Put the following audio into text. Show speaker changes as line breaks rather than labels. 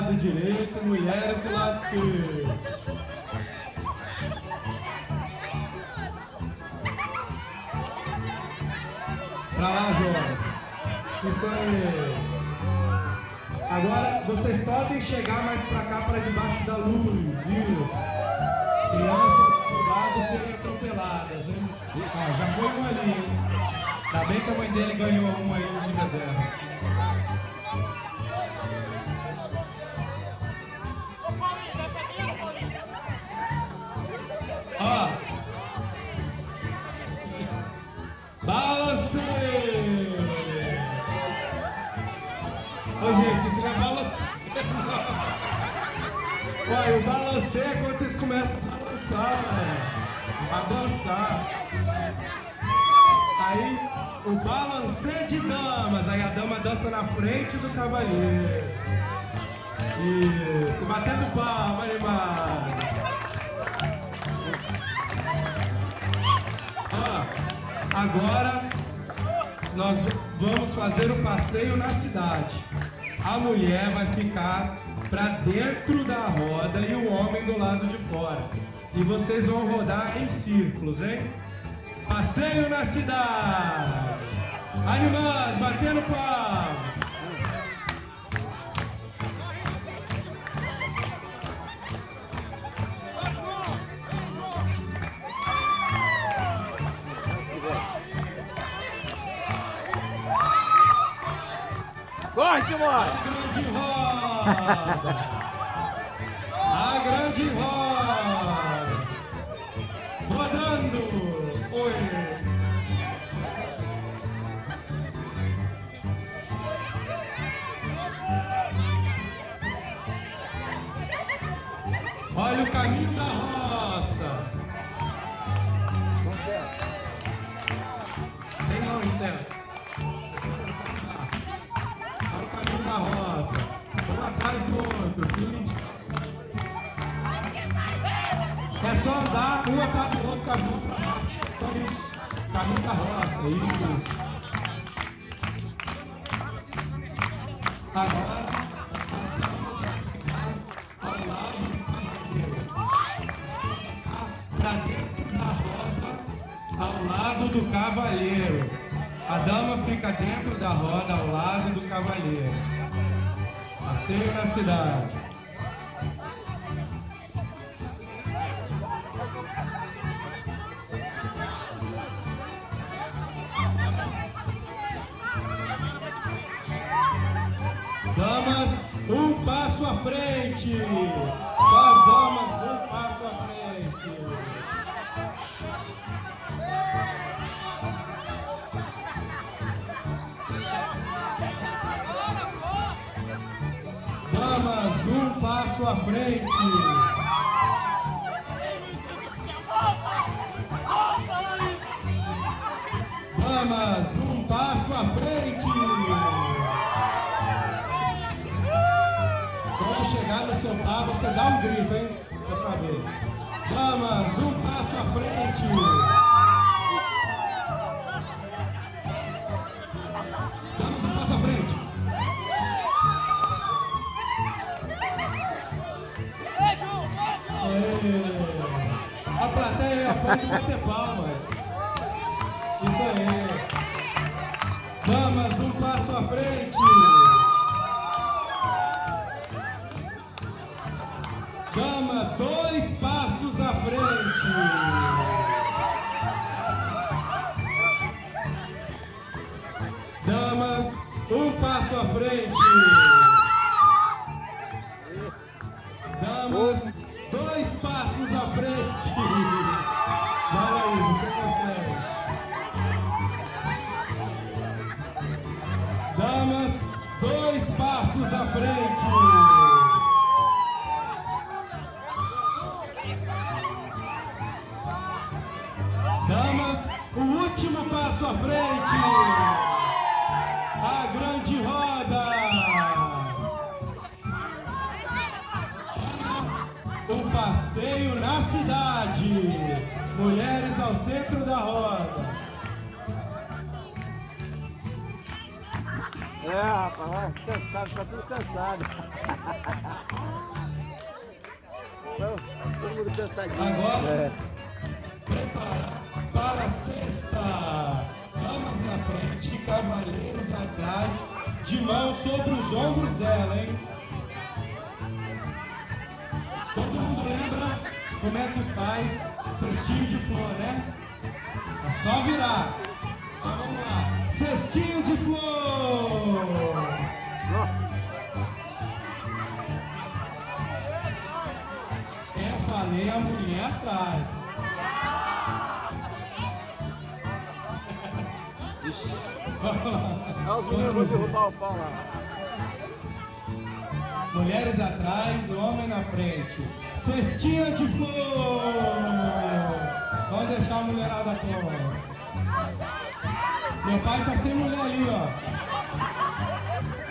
lado direito, mulheres do lado esquerdo. Pra lá, João. Isso aí. Agora vocês podem chegar mais pra cá, para debaixo da luz. Isso. Crianças, cuidado, serem atropeladas, hein? Ó, já foi um ali, hein? Ainda bem que a mãe dele ganhou uma aí de reserva. Ó. Balance! Ô, gente, isso não é balance. Ué, o balance é quando vocês começam a balançar, né? A dançar. Aí, o balance de damas. Aí a dama dança na frente do cavaleiro. Isso, batendo palma, animado. Ó, agora nós vamos fazer o passeio na cidade. A mulher vai ficar para dentro da roda e o homem do lado de fora. E vocês vão rodar em círculos, hein? Passeio na cidade. Animado, batendo palma.
Corre, Timóteo!
A grande roda! Rodando! Oi! Olha o caminho da roça! Sem não, Estela. Da roça, um atrás do outro, filho. É só andar um atrás do outro, com a mão pra baixo. Só isso. Caminho da roça, isso. Agora, ao lado pra dentro da roda, ao lado do cavaleiro. A dama fica dentro da roda, ao lado do cavaleiro. Passeio na cidade. Damas, um passo à frente. Só as damas, um passo à frente. Damas, um passo à frente. Damas, um passo à frente. Quando chegar no seu par, você dá um grito, hein? Dessa vez. Damas, um passo à frente. A plateia pode bater palma. Isso aí. Damas, um passo à frente. Dama, dois passos à frente. Damas, um passo à frente. Damas, dois passos à frente. Vai, Laís, você consegue. Damas, dois passos à frente. Damas, o último passo à frente. A grande roda. O passeio na cidade. Mulheres ao centro da roda.
É, rapaz, vai cansado, tá tudo cansado. Todo mundo cansadinho.
Agora, preparar para a sexta. Damas na frente, cavaleiros atrás, de mão sobre os ombros dela, hein? Todo mundo lembra como é que faz cestinho de flor, né? É só virar. Então vamos lá. Cestinho de flor. Eu falei a mulher atrás. Vamos lá.
Olha os meninos vão derrubar o pau lá.
Mulheres atrás, homem na frente. Cestinha de flor. Vamos deixar a mulherada fora. Meu pai tá sem mulher ali, ó.